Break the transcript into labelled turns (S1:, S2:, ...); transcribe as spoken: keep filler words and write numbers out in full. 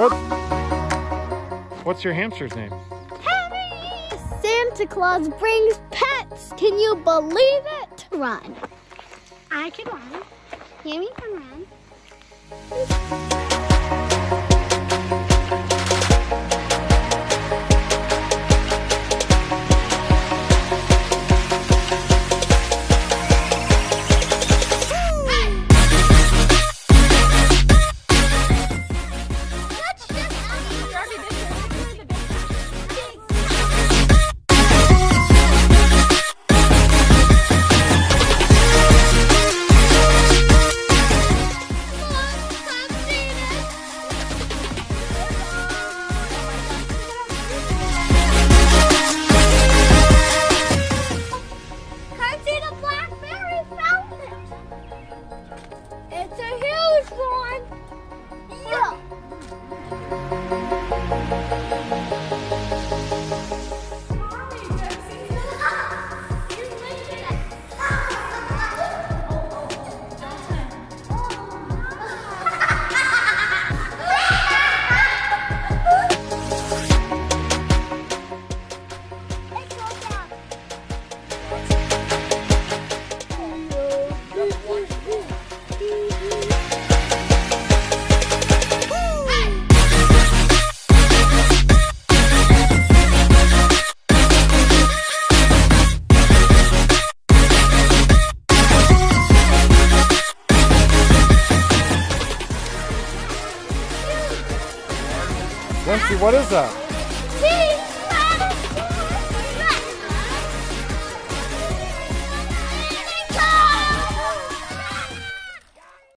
S1: What? What's your hamster's name?
S2: Penny! Santa Claus brings pets. Can you believe it? Run. I can run. Yummy can run. It's a huge one! Yeah!
S1: Dempsey, what is that?
S2: Tea!